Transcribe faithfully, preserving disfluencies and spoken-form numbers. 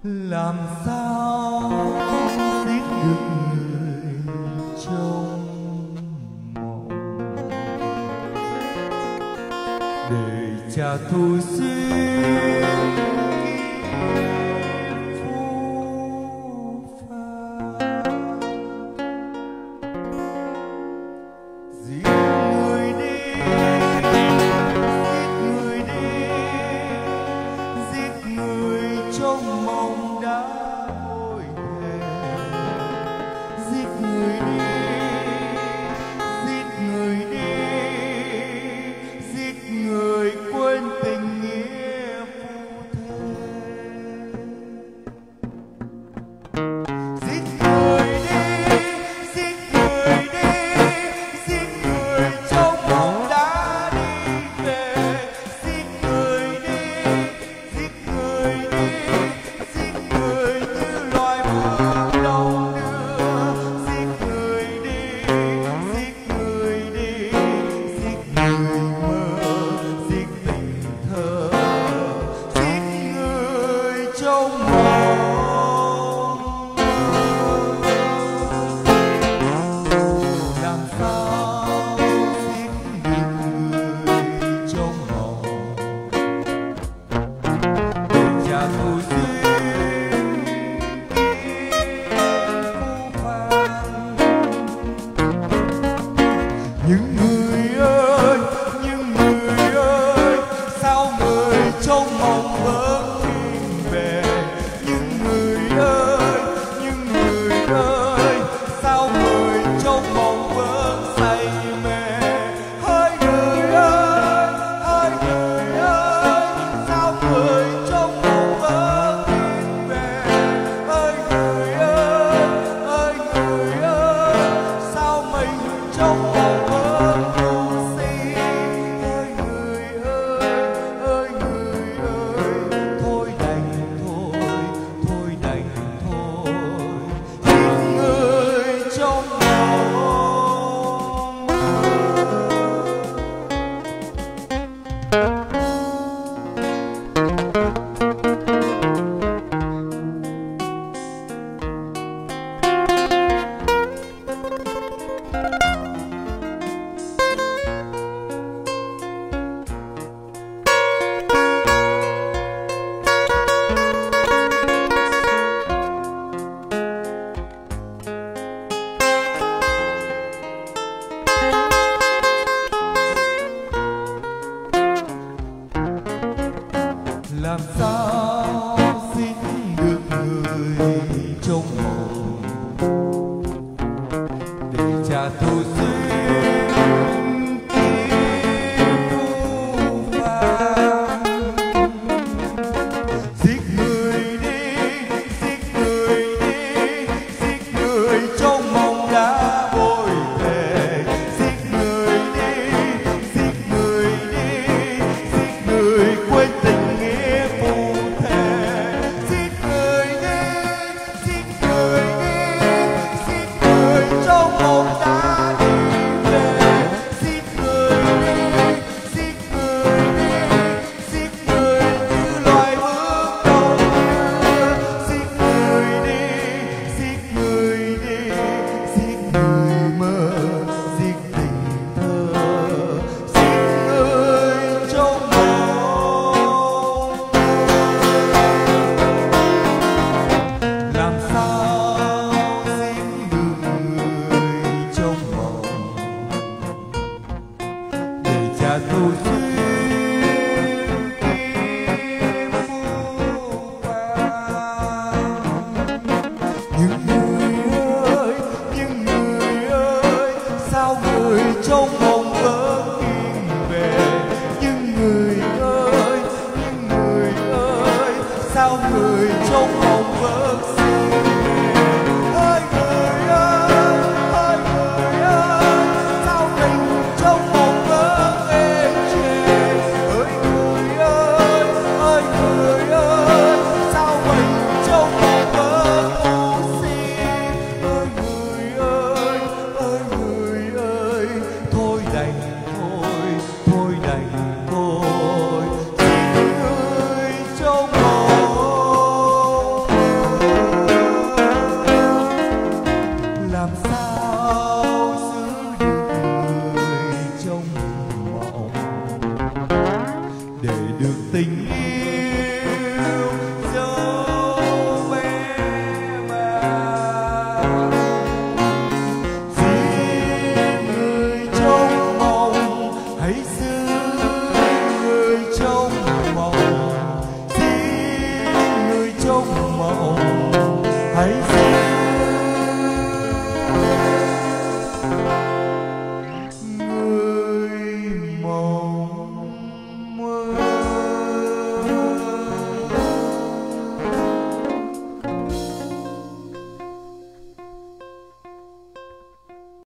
làm sao giết được người trong mộng để trả thù xuyên phù phàng. Giết người đi, giết người đi, giết người trong mộng đã bồi hồi. Giết người đi, giết người đi, giết người quên tình nghĩa phu thê. Giết người đi, giết người đi, giết người trong mộng đã đi về. Giết người đi, giết người đi, giết người như loài mưa đông đưa. Giết người đi, giết người đi, giết người mơ, giết tình thơ, giết người trong mộng. Làm sao giết được người trong mộng để trả thù duyên phù phàng. Những người ơi, những người ơi, sao người trong mộng vẫn tìm về. Những người ơi, những người ơi, sao người trong mộng vẫn say mê. Hỡi người ơi, hỡi người ơi, sao người trong mộng vẫn tìm về. Hỡi người ơi, hỡi người ơi, sao mình trong mộng vẫn ngu si. Hỡi người ơi, hỡi người ơi, thôi đành thôi, thôi đành thôi. Giết người trong mộng. Làm sao giết được người trong mộng để trả thù duyên kiếp phù phàng. Giết người đi, giết người đi, giết người trong mộng đã bồi về. Giết người đi, giết người đi, giết người quên tình nghĩa phu thê. Giết người đi, giết người đi, giết người trong mộng đã đi về. Giết người đi, giết người đi, giết người như loài bước đông đưa. Giết người đi, giết người đi, giết người mơ, giết tình thơ, giết người trong mộng. Làm sao giết được người trong mộng để trả thù duyên kiếp phù phàng. Những người ơi, những người ơi, sao người trong mộng vẫn tìm về. Những người ơi, những người ơi, sao người trong mộng vẫn say mê. Hỡi người ơi, hỡi người ơi, sao mình trong mộng vẫn ê chề. Hỡi người ơi, hỡi người ơi, sao mình trong mộng vẫn ngu si. Hỡi người ơi, hỡi người ơi, thôi đành thôi, thôi đành thôi. Giết người trong mộng. để được tình yêu